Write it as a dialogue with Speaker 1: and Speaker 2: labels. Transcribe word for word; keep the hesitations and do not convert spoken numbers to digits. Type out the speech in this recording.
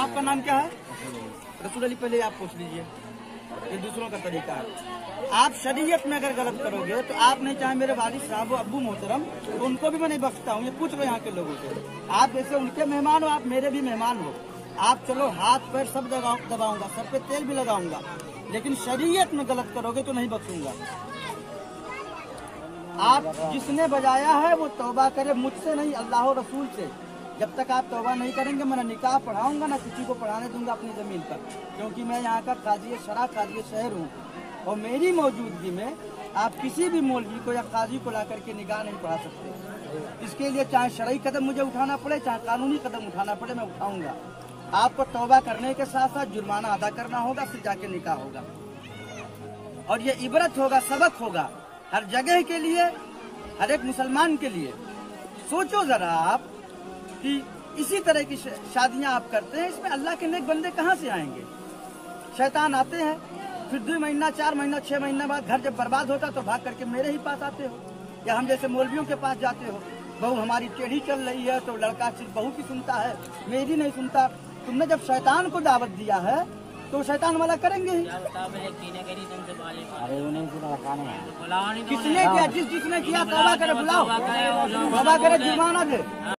Speaker 1: आपका नाम क्या है? रसूल अली। पहले आप पूछ लीजिए, ये दूसरों का तरीका है। आप शरीयत में अगर गलत करोगे तो आप नहीं चाहे मेरे वालिद साहब अब्बू मोहतरम, तो उनको भी मैं नहीं बख्शता हूँ। ये पूछ लो यहाँ के लोगों से। आप जैसे उनके मेहमान हो, आप मेरे भी मेहमान हो। आप चलो हाथ पैर सब दबाऊंगा, सर पे तेल भी लगाऊंगा, लेकिन शरीयत में गलत करोगे तो नहीं बख्शूंगा। आप जिसने बजाया है वो तौबा करे, मुझसे नहीं, अल्लाह और रसूल से। जब तक आप तौबा नहीं करेंगे, मैं ना निकाह पढ़ाऊंगा ना किसी को पढ़ाने दूंगा अपनी जमीन पर, क्योंकि मैं यहाँ का काजी शरा काजी शहर हूँ। और मेरी मौजूदगी में आप किसी भी मौलवी को या काजी को ला करके निकाह नहीं पढ़ा सकते। इसके लिए चाहे शरई कदम मुझे उठाना पड़े, चाहे कानूनी कदम उठाना पड़े, मैं उठाऊंगा। आपको तौबा करने के साथ साथ जुर्माना अदा करना होगा, फिर जाके निकाह होगा। और ये इबरत होगा, सबक होगा हर जगह के लिए, हर एक मुसलमान के लिए। सोचो जरा आप कि इसी तरह की शादियां आप करते हैं, इसमें अल्लाह के नेक बंदे कहाँ से आएंगे? शैतान आते हैं, फिर दो महीना चार महीना छह महीना बाद घर जब बर्बाद होता तो भाग करके मेरे ही पास आते हो, या हम जैसे मौलवियों के पास जाते हो। बहू हमारी टेढ़ी चल रही है तो लड़का सिर्फ बहू की सुनता है, मेरी नहीं सुनता। तुमने जब शैतान को दावत दिया है तो शैतान वाला करेंगे ही।
Speaker 2: अरे उन्हें
Speaker 1: किसने किया? जिस जिसने किया तौबा करे, बुलाओ, तौबा करे, जुर्माना दे।